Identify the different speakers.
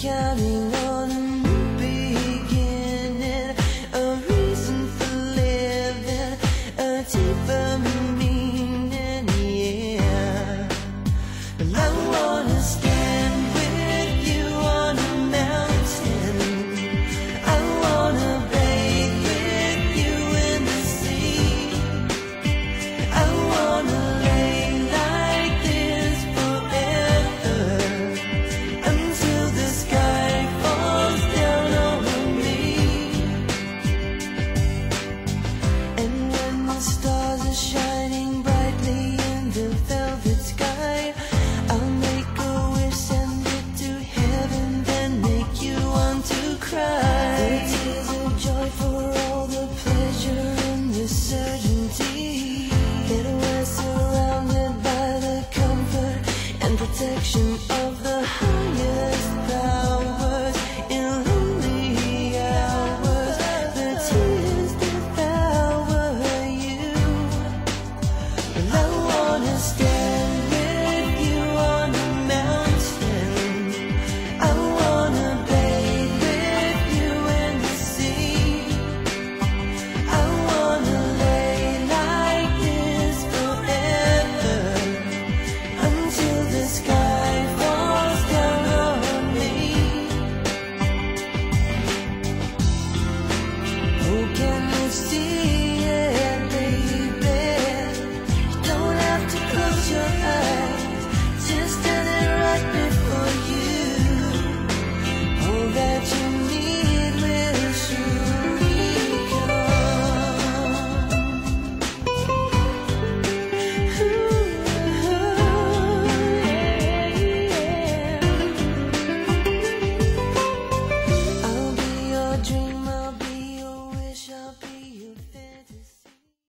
Speaker 1: counting on a new beginning, a reason for living, a deeper meaning, yeah. Well, I wanna stand with you on a mountain, I wanna bathe with you in the sea, I wanna lay like this forever, until the sky falls down over me. And when the stars are shining brightly in the velvet sky, I'll make a wish, send it to heaven, then make you want to cry. The tears of joy for all the pleasure and the certainty that we're surrounded by the comfort and protection